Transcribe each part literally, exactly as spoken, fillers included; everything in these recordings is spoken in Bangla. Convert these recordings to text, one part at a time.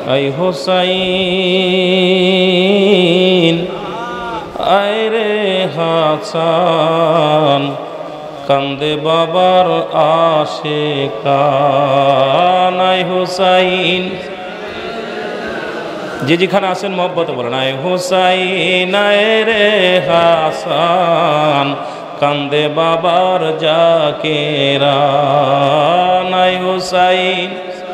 আই হোসাইন আয় রে হাসান কান্দে বাবার আশিকান আয় হোসাইন যে যেখানে আছেন মহব্বতে বলেন আয় হোসাইন আয় রে হাসান কান্দে বাবার জাকেরান আয় হোসাইন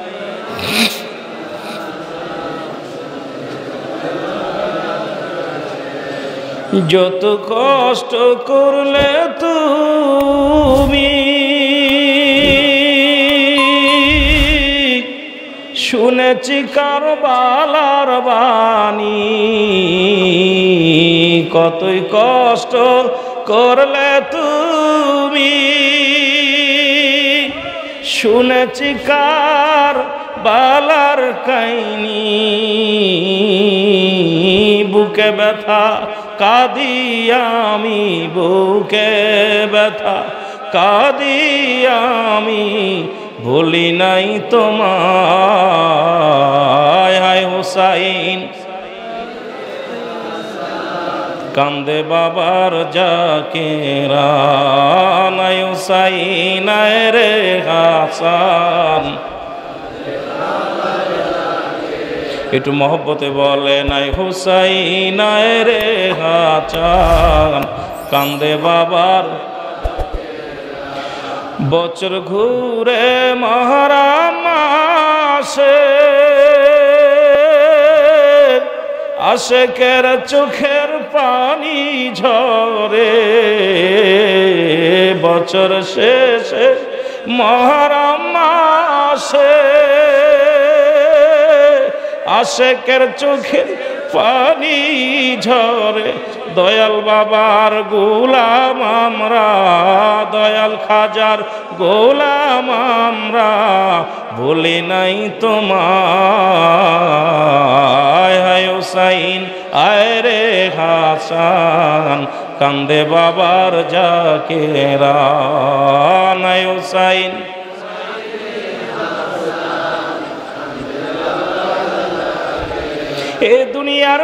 যত কষ্ট করলে তুমি শুনেছি কারবালার বাণী কতই কষ্ট করলে তুমি শুনেছি কারবালার কাহিনী বুকে ব্যথা কাঁদি আমি বুকে ব্যথা কাঁদি আমি ভুলি নাই তোমায় হায় হোসাইন কান্দে বাবার জাকেরান আয় হোসাইন আয় রে হাসান একটু মহব্বতে বলেন আয় হোসাইন আয় রে হাসান কান্দে বাবার বছর ঘুরে মহরম মাসে আশিকের চোখের পানি ঝরে বছর শেষে মহরম মাসে আশিকের চোখের পানি ঝরে দয়াল বাবার গোলাম আমরা দয়াল খাজার গোলাম আমরা ভুলি নাই তোমায় হায় হোসাইন আয় রে হাসান কান্দে বাবার জাকেরান আয় হোসাইন এ দুনিয়ার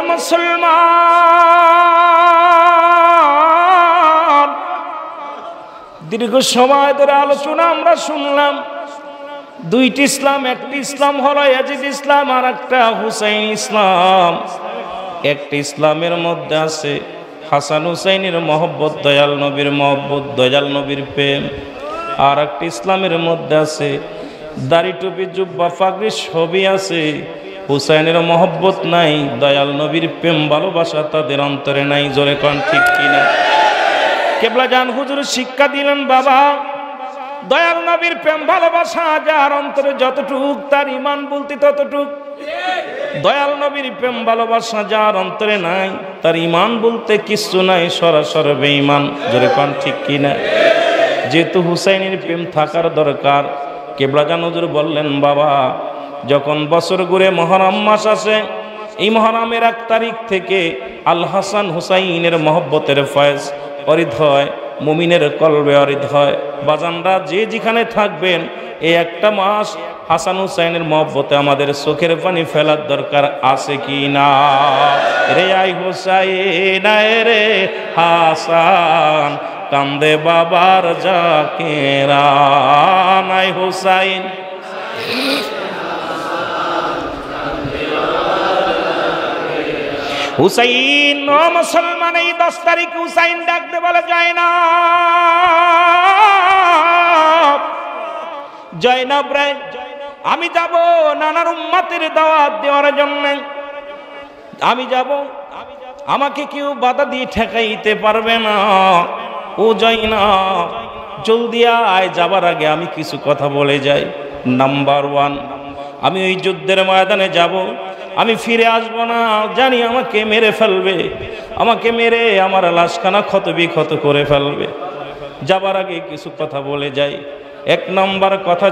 মুসলমান দীর্ঘ সময় ধরে আলোচনা আমরা শুনলাম দুইটি ইসলাম একটি ইসলাম হলো ইয়াজিদ ইসলাম আর একটা হুসাইন ইসলাম একটি ইসলামের মধ্যে আছে হাসান হুসাইনের মহব্বত দয়াল নবীর মহব্বত দয়াল নবীর প্রেম আর একটি ইসলামের মধ্যে আছে দাড়ি টুপি জুব্বা পাগড়ি সবই আছে হুসাইনের মহব্বত নাই দয়াল নবীর প্রেম ভালোবাসা তাদের অন্তরে নাই জোরে কোন ঠিক কিনা কেবলা জান হুজুর শিক্ষা দিলেন বাবা দয়াল নবীর প্রেম ভালোবাসা যার অন্তরে যতটুক তার ঈমান বলতে ততটুক দয়াল নবীর প্রেম ভালোবাসা যার অন্তরে নাই তার ঈমান বলতে কিছু নাই সরাসরি বেঈমান জোরে কোন ঠিক কিনা যেহেতু হুসাইনের প্রেম থাকার দরকার কেবলা জান হুজুর বললেন বাবা যখন বছর ঘুরে মহরম মাস আসে এই মহরমের এক তারিখ থেকে আল হাসান হুসাইনের মহব্বতের ফয়েজ অরিদ হয় মুমিনের কলবে অরিদ হয় বাজানরা যে যেখানে থাকবেন এই একটা মাস হাসান হুসাইনের মহব্বতে আমাদের চোখের পানি ফেলার দরকার আছে কি না রে আই হুসাইন আয় রে হাসান কান্দে বাবার জাকেরান আয় হুসাইন হুসাইন ও মুসলমান এই দশ তারিখ হুসাইন ডাকতে বলে যায় না জয়নব রে আমি যাব নানার উম্মতের দাওয়াত দেওয়ার জন্য আমি যাব আমাকে কেউ বাধা দিয়ে ঠেকাইতে পারবে না ও জয়নব জলদি আয় যাবার আগে আমি কিছু কথা বলে যাই নাম্বার ওয়ান আমি ওই যুদ্ধের ময়দানে যাব আমি ফিরে আসব না জানি আমাকে মেরে ফেলবে আমাকে মেরে আমার লাশখানা ক্ষত বিক্ষত করে ফেলবে যাবার আগে কিছু কথা বলে যাই এক নম্বর কথা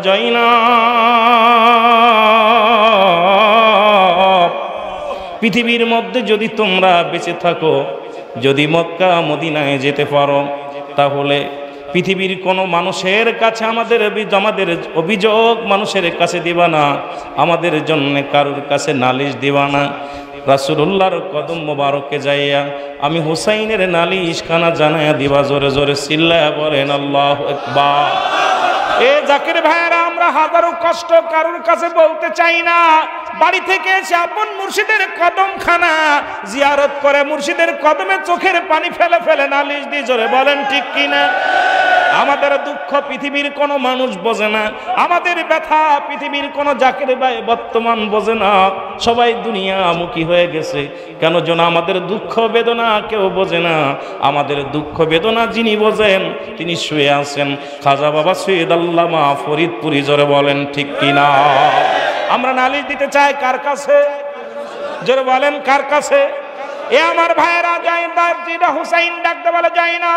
জয়নব পৃথিবীর মধ্যে যদি তোমরা বেঁচে থাকো যদি মক্কা মদিনায় যেতে পারো তাহলে পৃথিবীর কোনো মানুষের কাছে আমাদের আমাদের অভিযোগ মানুষের কাছে দিবা না, আমাদের জন্য কারোর কাছে নালিশ দিবা না। রাসূলুল্লাহর কদম মোবারকে যাইয়া আমি হুসাইনের নালিশ খানা জানাইয়া দিবা। জোরে জোরে চিল্লায়া বলেন আল্লাহু আকবার। এ জাকির ভাইয়েরা, আমরা হাজারো কষ্ট কারোর কাছে বলতে চাই না, বাড়ি থেকে এসে আপন মুর্শিদের কদম খানা জিয়ারত করে মুর্শিদের কদমে চোখের পানি ফেলে ফেলে নালিশ দিয়ে। জোরে বলেন ঠিক কিনা? আমাদের দুঃখ পৃথিবীর কোনো মানুষ বোঝে না, আমাদের ব্যথা পৃথিবীর কোনো জাকির ভাই বর্তমান বোঝে না। সবাই দুনিয়ামুখী হয়ে গেছে, কেন যেন আমাদের দুঃখ বেদনা কেউ বোঝে না। আমাদের দুঃখ বেদনা যিনি বোঝেন তিনি শুয়ে আছেন, খাজা বাবা সৈয়দ আল্লামা ফরিদপুরি। জোরে বলেন ঠিক কিনা? আমরা নালিশ দিতে চাই কার কাছে? জোরে বলেন কার কাছে? এ আমার ভাইয়েরা, যাই দার্জিরা হুসাইন ডাকতে বলে, যাই না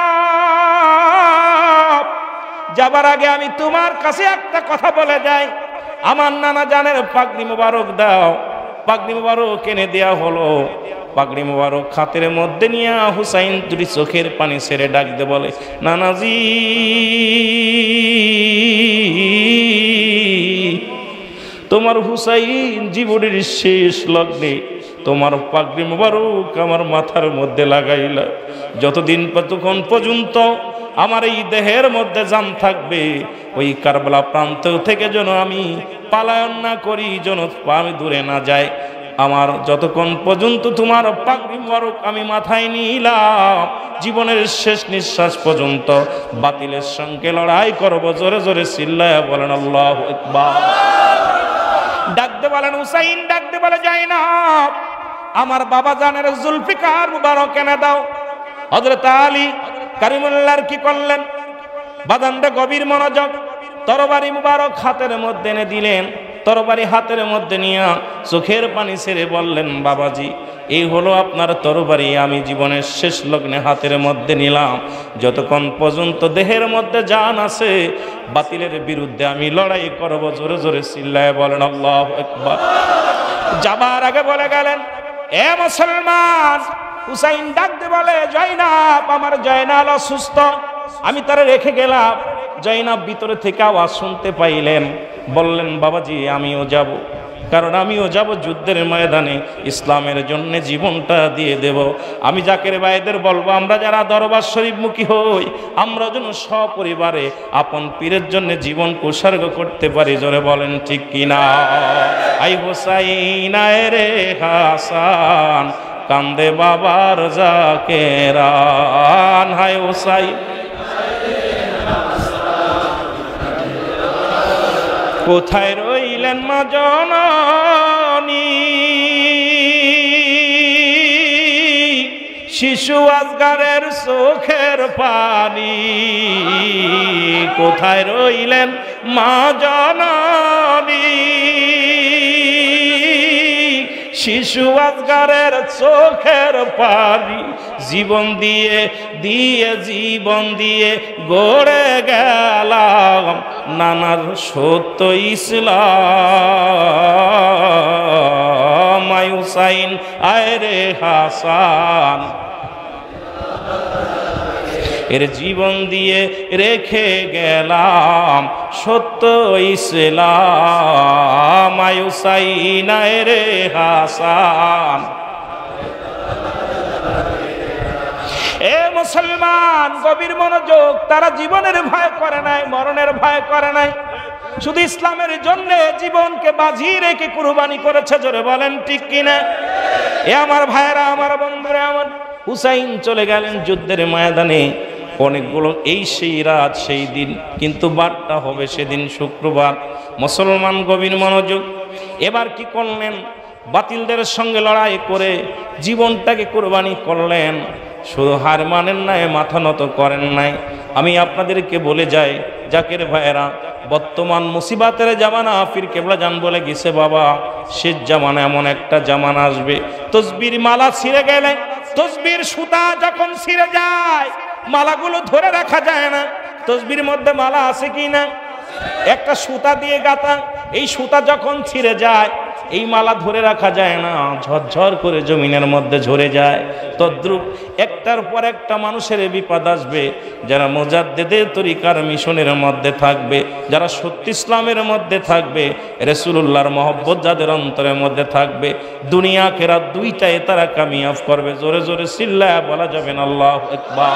যাবার আগে আমি তোমার কাছে একটা কথা বলে যাই। আমার নানা জানের পাগড়ি মোবারক দাও। পাগড়ি মোবারক এনে দেয়া হলো। পাগড়ি মোবারক খাতের মধ্যে নিয়ে হুসাইন দুটি চোখের পানি ছেড়ে ডাকতে বলে, নানাজি তোমার হুসাইন জীবনের শেষ লগ্নে তোমার পাগড়ি মোবারক আমার মাথার মধ্যে লাগাইলা। যতদিন ততক্ষণ পর্যন্ত আমার এই দেহের মধ্যে জান থাকবে, ওই কারবালা প্রান্ত থেকে যেন আমি পালায়ন না করি, যেন আমি দূরে না যাই। আমার যতক্ষণ পর্যন্ত তোমার পাগড়ি মোবারক আমি মাথায় নিলাম, জীবনের শেষ নিঃশ্বাস পর্যন্ত বাতিলের সঙ্গে লড়াই করব। জোরে জোরে চিল্লায়া বলেন আল্লাহু আকবার। ডাকতে বলেন হুসাইন, ডাকতে বলে, যাই না আমার বাবা জানের জুলফিকার মুবারক এনে দাও। হযরত আলী কারিমুল্লাহর কি করলেন? বাদানটা গভীর মনোযোগ, তরবারি মুবারক হাতের মধ্যে এনে দিলেন। তরবারি হাতের মধ্যে নিয়ে চোখের পানি ছেড়ে বললেন, বাবাজি এই হলো আপনার তরবারি, আমি জীবনের শেষ লগ্নে হাতের মধ্যে নিলাম। যতক্ষণ পর্যন্ত দেহের মধ্যে জান আছে বাতিলের বিরুদ্ধে আমি লড়াই করব। জোরে জোরে চিল্লায় বলেন আল্লাহু আকবার। যাবার আগে বলে গেলেন, এ মুসলমান, হুসাইন ডাকতে বলে, জয়নাব আমার জয়নাল অসুস্থ, আমি তারে রেখে গেলাম। জয়নাব ভিতরে থেকে আওয়াজ শুনতে পাইলেন, বললেন, বাবাজি আমিও যাব, কারণ আমিও যাব যুদ্ধের ময়দানে, ইসলামের জন্য জীবনটা দিয়ে দেব। আমি জাকের ভাইদের বলবো, আমরা যারা দরবার শরীফ মুখী হই, আমরা যেন সপরিবারে আপন পীরের জন্য জীবন উৎসর্গ করতে পারি। জোরে বলেন ঠিক কিনা? আই হোসাইন আয় রে হাসান, কান্দে বাবার জাকেরান। হায় হোসাইন কোথায় রইলেন মা জননী, শিশু আজগারের চোখের পানি। কোথায় রইলেন মা জননী, শিশু আজগারের চোখের পানি। জীবন দিয়ে দিয়ে জীবন দিয়ে গড়ে গেলাম নানার সত্য ইসলাম। আয় হুসাইন আয় রে হাসান, এর জীবন দিয়ে রেখে গেলাম সত্য ইসলাম। আয় হুসাইন আয় রে হাসান। এ মুসলমান, গভীর মনোযোগ, তারা জীবনের ভয় করে নাই, মরণের ভয় করে নাই, শুধু ইসলামের জন্য জীবনকে বাজি রেখে কুরবানি করেছে। জোরে বলেন ঠিক কিনা? এ আমার ভাইয়েরা, আমার বন্ধুরা, আমার হুসাইন চলে গেলেন যুদ্ধের ময়দানে। অনেকগুলো এই সেই রাত সেই দিন, কিন্তু বারটা হবে সেদিন শুক্রবার। মুসলমান গভীর মনোযোগ, এবার কি করলেন? বাতিলদের সঙ্গে লড়াই করে জীবনটাকে কুরবানি করলেন। শুধু হার মানেন নাই, মাথা নত করেন নাই। আমি আপনাদেরকে বলে যাই জাকের ভাইয়েরা, বর্তমান মুসিবাতের জামানা ফির কেবলা জান বলে গেছে বাবা, শেষ জামানা এমন একটা জামানা আসবে, তসবির মালা ছিঁড়ে গেলে, তসবির সুতা যখন ছিঁড়ে যায় মালাগুলো ধরে রাখা যায় না। তসবির মধ্যে মালা আছে কি না? একটা সুতা দিয়ে গাঁথা, এই সুতা যখন ছিঁড়ে যায় এই মালা ধরে রাখা যায় না, ঝরঝর করে জমিনের মধ্যে ঝরে যায়। তদ্রুপ একটার পর একটা মানুষের বিপদ আসবে, যারা মুজাদ্দিদের তরিকার মিশনের মধ্যে থাকবে, যারা সত্য ইসলামের মধ্যে থাকবে, রাসূলুল্লাহর মহব্বত যাদের অন্তরের মধ্যে থাকবে, দুনিয়া আখিরাত দুইটাই তারা কামিয়াব করবে। জোরে জোরে চিল্লায়া বলা যাবে না আল্লাহু আকবার।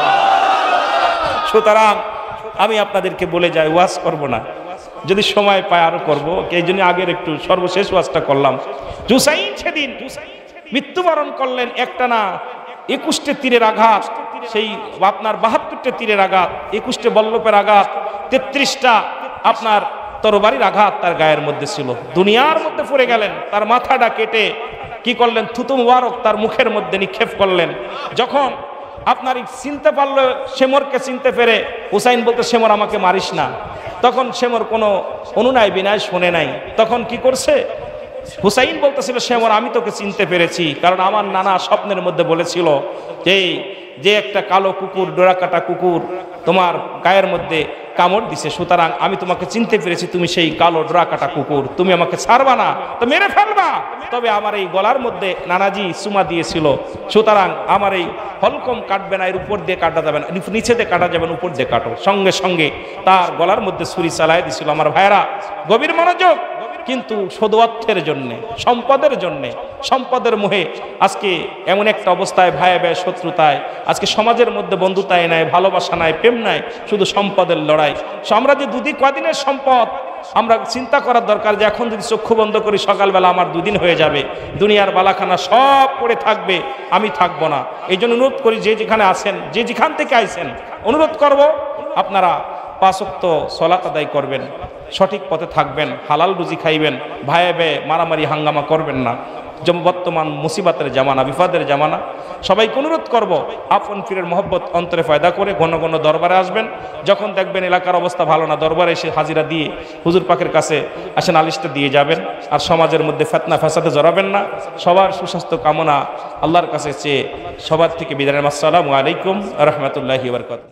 সুতরাং আমি আপনাদেরকে বলে যাই, ওয়াজ করব না, যদি সময় পায় আরো করবো। এই জন্য আগের একটু সর্বশেষ ওয়াজটা করলাম। হুসাইন সেদিন মৃত্যুবরণ করলেন, একটা না একুশটে তীরের আঘাত, সেই আপনার বাহাত্তরটা তীরের আঘাত, একুশটে বল্লভের আঘাত, তেত্রিশটা আপনার তরবারির আঘাত তার গায়ের মধ্যে ছিল। দুনিয়ার মধ্যে পড়ে গেলেন, তার মাথাটা কেটে কি করলেন, থুতু মুবারক তার মুখের মধ্যে নিক্ষেপ করলেন। যখন আপনার চিনতে পারলো, শেমরকে চিনতে পেরে হুসাইন বলতে, শেমর আমাকে মারিস না। তখন শেমর কোনো অনুনয় বিনয় শোনে নাই। তখন কি করছে, হুসাইন বলতেছিল, শেমর আমি তোকে চিনতে পেরেছি, কারণ আমার নানা স্বপ্নের মধ্যে বলেছিল যে যে একটা কালো কুকুর, ডোরাকাটা কুকুর তোমার গায়ের মধ্যে কামড় দিছে, সুতরাং আমি তোমাকে চিনতে পেরেছি, তুমি সেই কালো ডোরাকাটা কুকুর, তুমি আমাকে ছাড়বা না, তো মেরে ফেলবা। তবে আমার এই গলার মধ্যে নানাজি চুমা দিয়েছিল, সুতরাং আমার এই হলকম কাটবে না, এর উপর দিয়ে কাটা যাবে না, নিচে দিয়ে কাটা যাবে না, উপর দিয়ে কাটো। সঙ্গে সঙ্গে তার গলার মধ্যে ছুরি চালাই দিছিল। আমার ভাইরা গভীর মনোযোগ। কিন্তু শুধু অর্থের জন্যে, সম্পদের জন্যে, সম্পদের মোহে আজকে এমন একটা অবস্থায় ভাইয়ে ভাইয়ে শত্রুতায়, আজকে সমাজের মধ্যে বন্ধুতায় নাই, ভালোবাসা নাই, প্রেম নাই, শুধু সম্পদের লড়াই। আমরা যে দুদিন কদিনের সম্পদ, আমরা চিন্তা করার দরকার যে এখন যদি চক্ষু বন্ধ করি সকালবেলা আমার দুদিন হয়ে যাবে, দুনিয়ার বালাখানা সব পড়ে থাকবে, আমি থাকবো না। এই জন্য অনুরোধ করি, যে যেখানে আছেন, যে যেখান থেকে আইছেন, অনুরোধ করব আপনারা পাঁচ ওয়াক্ত সালাত আদায় করবেন, সঠিক পথে থাকবেন, হালাল রুজি খাইবেন, ভাইয়ে ভাইয়ে মারামারি হাঙ্গামা করবেন না। যেমন বর্তমান মুসিবতের জামানা, বিপদের জামানা, সবাইকে অনুরোধ করব আপন পীরের মহব্বত অন্তরে ফায়দা করে ঘন ঘন দরবারে আসবেন। যখন দেখবেন এলাকার অবস্থা ভালো না, দরবারে এসে হাজিরা দিয়ে হুজুর পাকের কাছে আসেন, নালিশটা দিয়ে যাবেন। আর সমাজের মধ্যে ফিতনা ফাসাদে জড়াবেন না। সবার সুস্বাস্থ্য কামনা আল্লাহর কাছে চেয়ে সবার থেকে বিদায়। আসসালামু আলাইকুম ওয়া রাহমাতুল্লাহি ওয়া বারাকাতুহু।